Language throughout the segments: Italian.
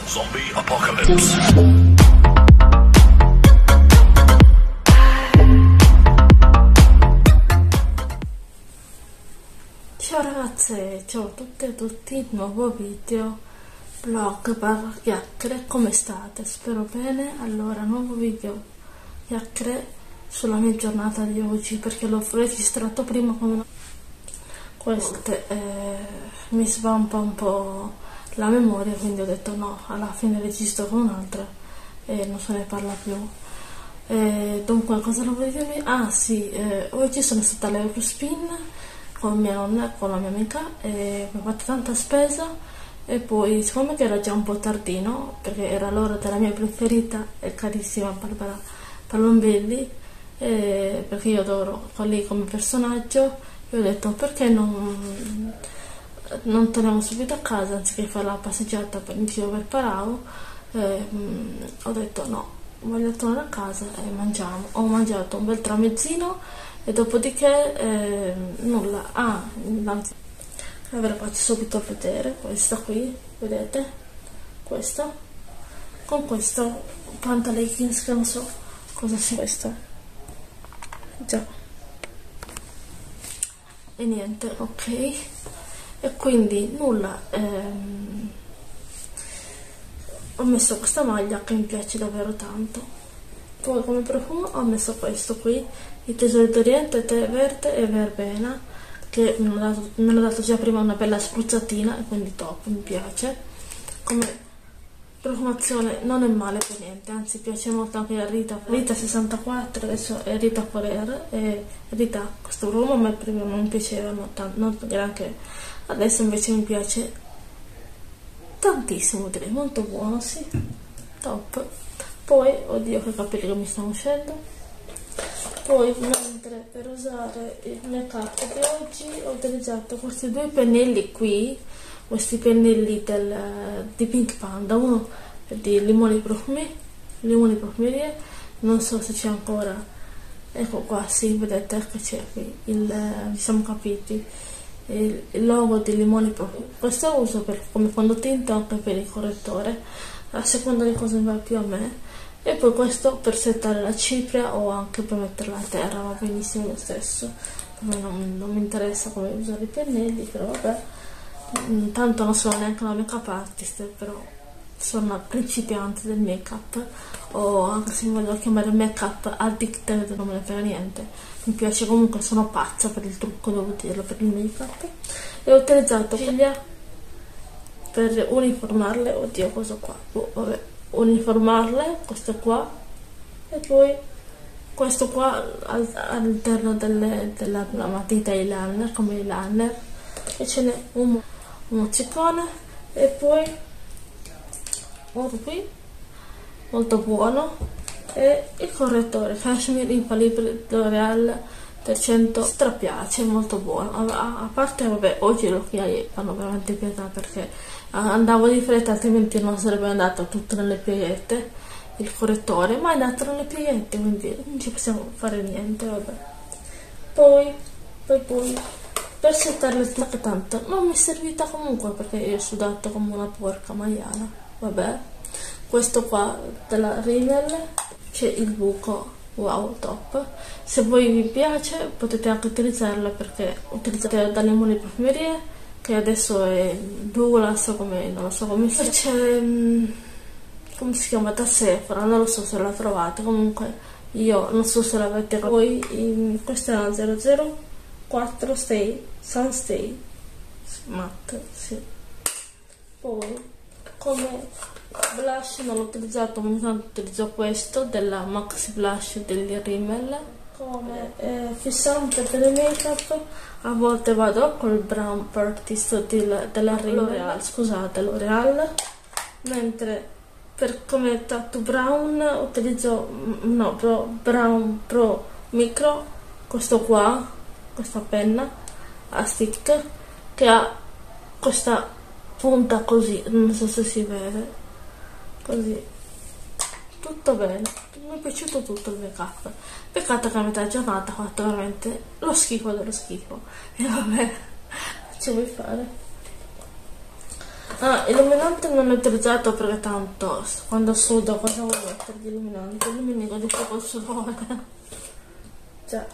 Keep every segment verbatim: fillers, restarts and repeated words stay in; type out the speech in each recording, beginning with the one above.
Zombie Apocalypse. Ciao ragazze, ciao a tutte e a tutti, nuovo video, vlog barra chiacchiere, come state? Spero bene. Allora, nuovo video chiacchiere sulla mia giornata di oggi, perché l'ho registrato prima come una... queste eh, mi svampa un po' la memoria, quindi ho detto no, alla fine registro con un'altra e non se ne parla più. Eh, dunque, cosa volevo dirvi? Ah sì, eh, oggi sono stata all'Eurospin con mia nonna, con la mia amica, e mi ho fatto tanta spesa, e poi siccome che era già un po' tardino, perché era l'ora della mia preferita e carissima Barbara Palombelli, eh, perché io adoro lei come personaggio, e ho detto perché non, non torniamo subito a casa anziché fare la passeggiata per, in giro per Parao. eh, ho detto no, voglio tornare a casa e mangiamo. Ho mangiato un bel tramezzino e dopodiché eh, nulla. Ah, ve la faccio subito vedere. Questa qui, vedete? Questa con questo pantaleggings che non so cosa sia questo. Già. E niente, ok. E quindi nulla. Ehm, ho messo questa maglia che mi piace davvero tanto. Poi come profumo ho messo questo qui, il Tesoro d'Oriente, tè verde e verbena, che mi hanno dato, mi hanno dato già prima una bella spruzzatina, e quindi top, mi piace. Come profumazione non è male per niente, anzi piace molto anche la Rita, Rita sessantaquattro, adesso è Rita Forever, e Rita, questo profumo a me prima non piaceva, non, tanto, non granché, adesso invece mi piace tantissimo, direi, molto buono, sì, top. Poi, oddio che capelli che mi stanno uscendo. Poi, mentre per usare il make up di oggi ho utilizzato questi due pennelli qui, questi pennelli del, di Pink Panda, uno di limoni profumi, limoni profumerie, non so se c'è ancora, ecco qua, sì, vedete che c'è qui, il, vi siamo capiti, il, il logo di limoni profumi. Questo lo uso per, come fondotinta, anche per il correttore, a seconda di cosa mi va più a me. E poi questo per settare la cipria o anche per metterla a terra, va benissimo lo stesso. A me non, non mi interessa come usare i pennelli, però vabbè, tanto non sono neanche una make up artist, però sono una principiante del make up, o anche se mi voglio chiamare make up addicted non me ne frega niente, mi piace comunque, sono pazza per il trucco, devo dirlo, per il make up. E ho utilizzato ciglia per uniformarle, oddio cosa qua, oh, vabbè, uniformarle, questo qua, e poi questo qua al, all'interno delle, della matita eyeliner, come eyeliner, e ce n'è un, un mozzicone, e poi un qui molto buono, e il correttore Cashmere Infallible L'Oreal trecento, strapiace, molto buono. A, a parte, vabbè, oggi le occhiaie fanno veramente pietà, perché andavo di fretta, altrimenti non sarebbe andato tutto nelle pieghette il correttore, ma è andato nelle pieghette, quindi non ci possiamo fare niente, vabbè. Poi, poi, poi per settare il trucco, tanto non mi è servita comunque, perché io ho sudato come una porca maiala, vabbè. Questo qua della Rimmel, c'è il buco, wow, top. Se voi vi piace potete anche utilizzarla, perché utilizzate da limoni profumerie, che adesso è Douglas, come non lo so come si c'è, come si chiama, da Sephora, non lo so se la trovate, comunque io non so se l'avete. Poi in, questa è una zero zero quattro Stay Sunstay matte, sì. Poi come blush non l'ho utilizzato, ogni tanto utilizzo questo della Maxi Blush del Rimmel. Come eh, fissante delle make up a volte vado col Brown Practice del, della L'Oreal, scusate, L'Oreal, mentre per come tattoo brown utilizzo, no, Pro, Brown Pro Micro, questo qua, questa penna a stick che ha questa punta così, non so se si vede, così, tutto bene, mi è piaciuto tutto il make up. Peccato che a metà giornata ho fatto veramente lo schifo dello schifo, e vabbè, ce vuoi fare. Ah, illuminante non è utilizzato perché tanto quando sudo cosa vuoi mettere di illuminante? Illuminico di più col sudore. Già.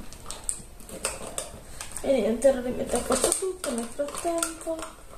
E niente, ora rimetto a posto tutto nel frattempo.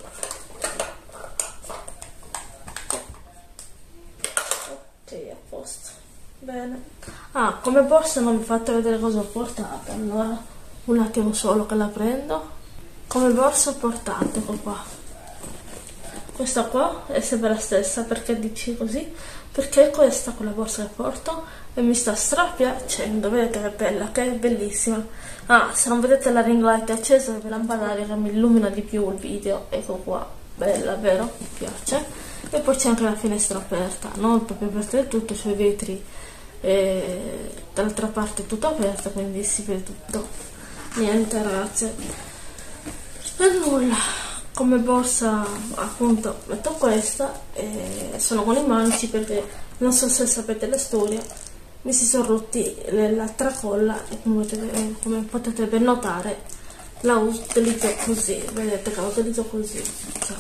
Ok, a posto. Bene. Ah, come borsa non vi ho fatto vedere cosa ho portato, allora un attimo solo che la prendo. Come borsa ho portato, ecco qua. Questa qua è sempre la stessa, perché dici così? Perché questa con la borsa che porto e mi sta strapiacendo, vedete che bella, che è bellissima. Ah, se non vedete la ring light accesa, ve la lampadare che mi illumina di più il video, ecco qua, bella, vero? Mi piace. E poi c'è anche la finestra aperta, non proprio aperta del tutto, c'è i vetri e dall'altra parte è tutto aperto, quindi si vede tutto. Niente ragazze, per nulla. Come borsa appunto metto questa e sono con i manici perché non so se sapete la storia, mi si sono rotti la tracolla e come potete, come potete ben notare la utilizzo così, vedete che la utilizzo così. Cioè.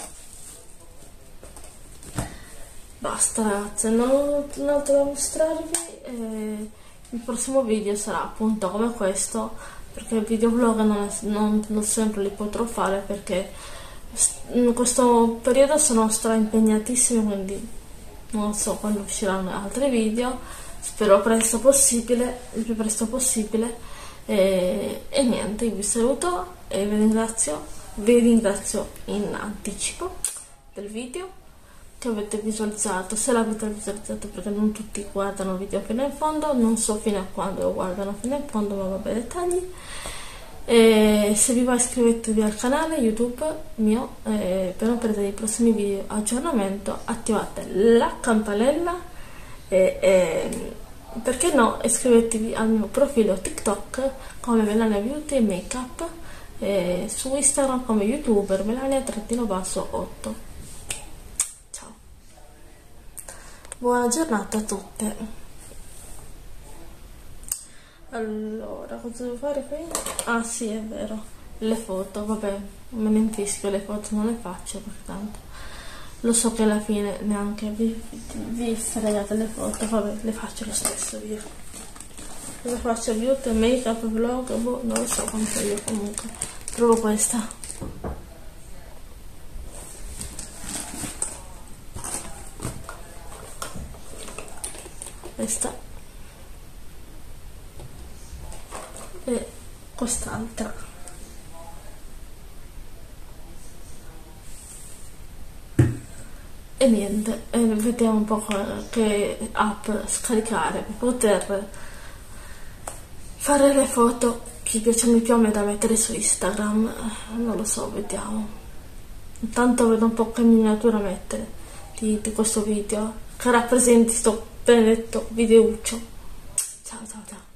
Basta ragazze, non ho altro da mostrarvi, eh, il prossimo video sarà appunto come questo, perché il videoblog non, è, non, non sempre li potrò fare perché in questo periodo sono stra impegnatissima, quindi non so quando usciranno altri video, spero presto possibile, il più presto possibile, e, e niente, io vi saluto e vi ringrazio, vi ringrazio in anticipo del video che avete visualizzato, se l'avete visualizzato, perché non tutti guardano il video fino in fondo, non so fino a quando lo guardano fino in fondo, ma vabbè, dettagli. E se vi va iscrivetevi al canale YouTube mio, eh, per non perdere i prossimi video aggiornamento, attivate la campanella e, e perché no, iscrivetevi al mio profilo TikTok come Melania Beauty Makeup, e su Instagram come youtuber Melania otto. Buona giornata a tutte. Allora, cosa devo fare qui? Ah sì, è vero, le foto, vabbè, me ne infischio, le foto non le faccio perché tanto lo so che alla fine neanche vi, vi fregate le foto, vabbè, le faccio lo stesso io. Cosa faccio? Beauty, make up, vlog, boh, non lo so quanto io comunque. Provo questa. Questa e quest'altra. E niente, e vediamo un po' che app scaricare per poter fare le foto che piacciono di più a me da mettere su Instagram. Non lo so, vediamo. Intanto vedo un po' che miniatura mettere di, di questo video che rappresenti sto benedetto videuccio. Ciao ciao ciao.